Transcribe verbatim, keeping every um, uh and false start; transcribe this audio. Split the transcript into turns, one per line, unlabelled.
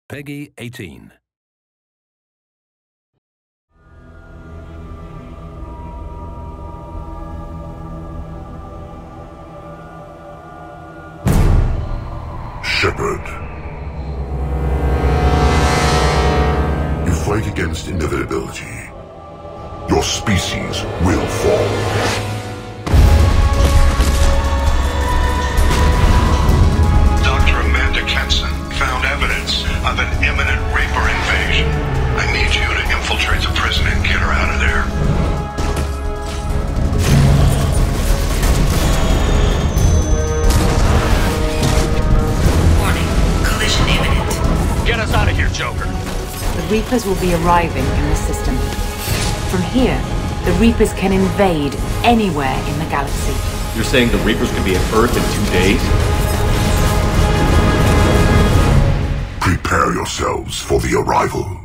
Peggy eighteen.
Shepard. You fight against inevitability. Your species will fall.
Doctor Amanda Kenson found evidence of an imminent Reaper invasion. I need you to infiltrate the prison and get her out of there.
Warning. Collision imminent.
Get us out of here, Joker.
The Reapers will be arriving in the system. From here, the Reapers can invade anywhere in the galaxy.
You're saying the Reapers could be at Earth in two days?
Prepare yourselves for the arrival.